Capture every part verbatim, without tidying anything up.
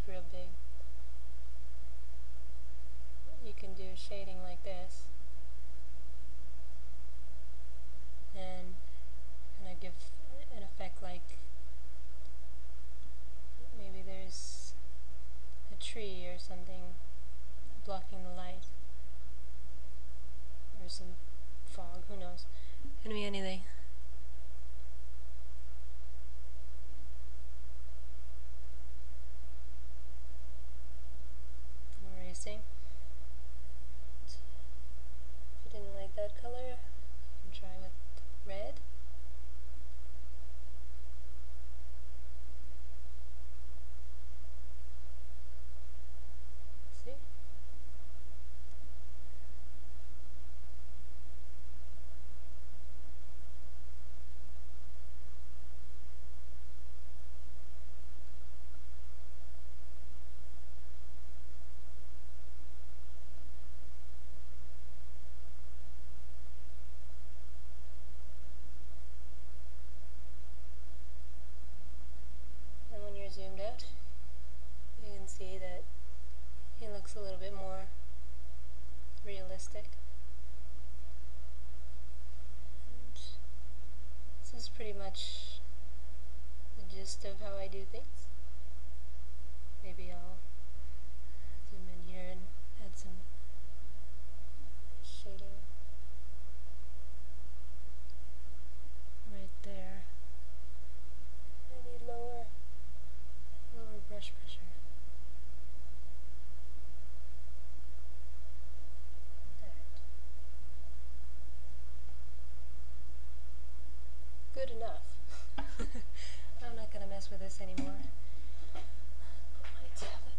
real big. You can do shading like this and kind of give an effect like maybe there's a tree or something blocking the light, or some fog, who knows. Can be anything. Erasing. If you didn't like that color, you can try with red. See? And when you're zoomed out, you can see that it looks a little bit more realistic. And this is pretty much the gist of how I do things. Maybe I'll zoom in here and add some shading right there. I need lower, lower brush pressure. Good enough. I'm not gonna mess with this anymore. Put my tablet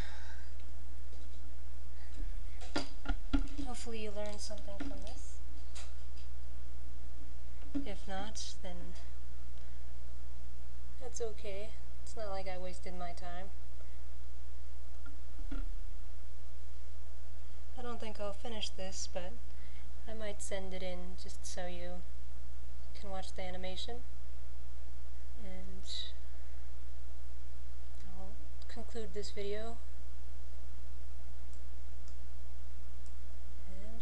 down. Hopefully you learned something from this. If not, then that's okay. It's not like I wasted my time. I don't think I'll finish this, but I might send it in just so you can watch the animation, and I'll conclude this video and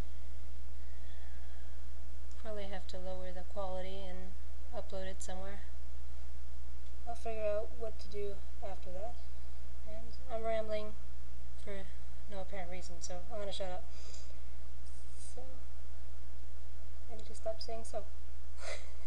probably have to lower the quality and upload it somewhere. I'll figure out what to do after that, and I'm rambling for no apparent reason, so I'm gonna shut up. So I need to stop saying so.